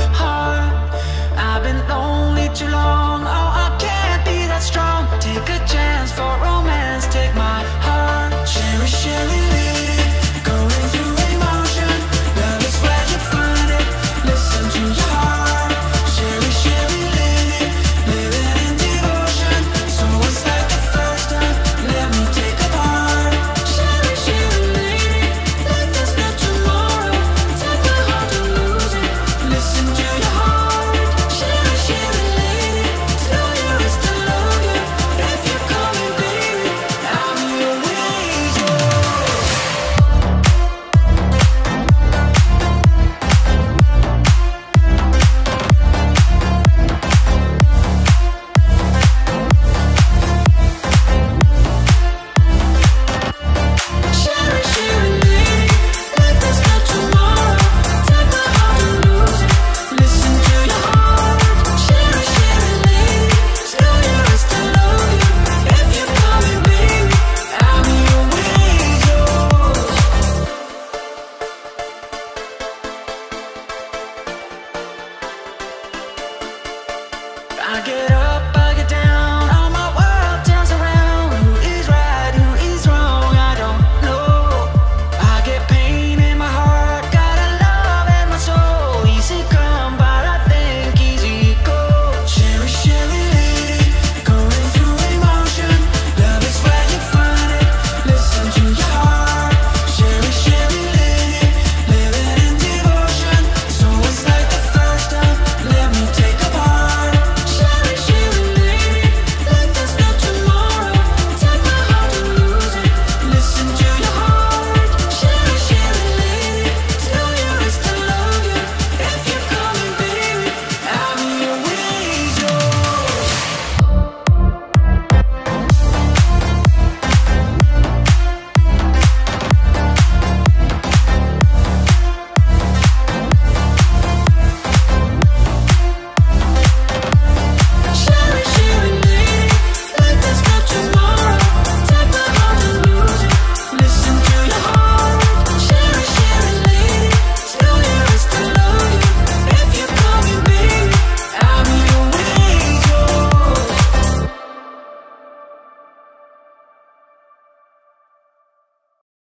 heart. I've been lonely too long. Oh, I can't be that strong. Take a chance for romance. Take my heart. Sherry, Sherry lady, going through emotion. Love is where you find it. Listen to your heart. Sherry, Sherry lady, living in devotion. So it's like the first time. Let me take a part. Sherry, Sherry lady, like there's no tomorrow. Take my heart to lose it. Listen to your heart. Sherry, Sherry lady, tell you it's to love you. If you call me baby, I'll be always yours. Sherry, Sherry lady, like there's no tomorrow. Take my heart to lose it. Listen to your heart. Sherry, Sherry lady, tell you it's to love you. If you call me baby, I'll be always yours. I get up